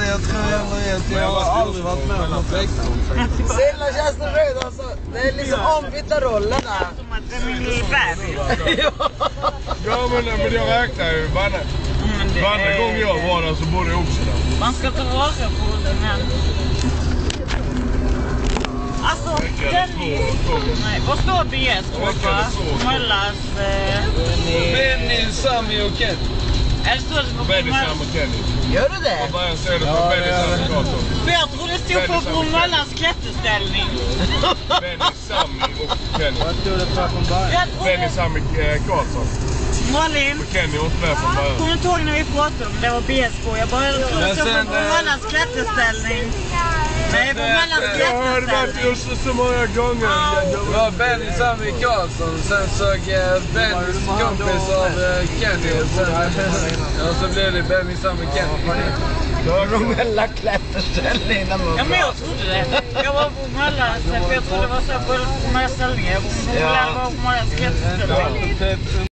jag tror jag vet. Jag har aldrig varit med om något äkta. Silla känns det röd alltså. Det är liksom ombytta rollerna. Som att den är färdig. Ja, men jag räknar ju. Varje gång jag var där så borde jag också där. Man ska ta vara på den här. Alltså, nej, vad står BS på? Möllas... Benny, Sammy och Ken. Är det så det på Benny, Sam och Kenny. Gör du det? Och bara ser det på Benny, Sam och Karlsson. För jag tror det stod på Bromöllas klätterställning. Benny, Sammy och Kenny. Vad stod det för från början? Benny, Sammy, Karlsson. Malin, Och Kenny var inte med från början. kommer du inte ihåg när vi pratade om det var BSK? Jag bara tror det stod på Bromöllas klätterställning. Nej, Bromöllas Jag har varit klätterställning. just så många gånger. Det var Benny, Sammy, Karlsson. Sen såg Bennys kompis av Kenny. Och så blev det Benny, Sammy, Kenny. Bromölla klätterställning. Ja, men jag trodde det. Jag var på Bromöllas, för jag trodde det var så på Bromöllas ställningar. Jag var på Bromöllas klätterställning.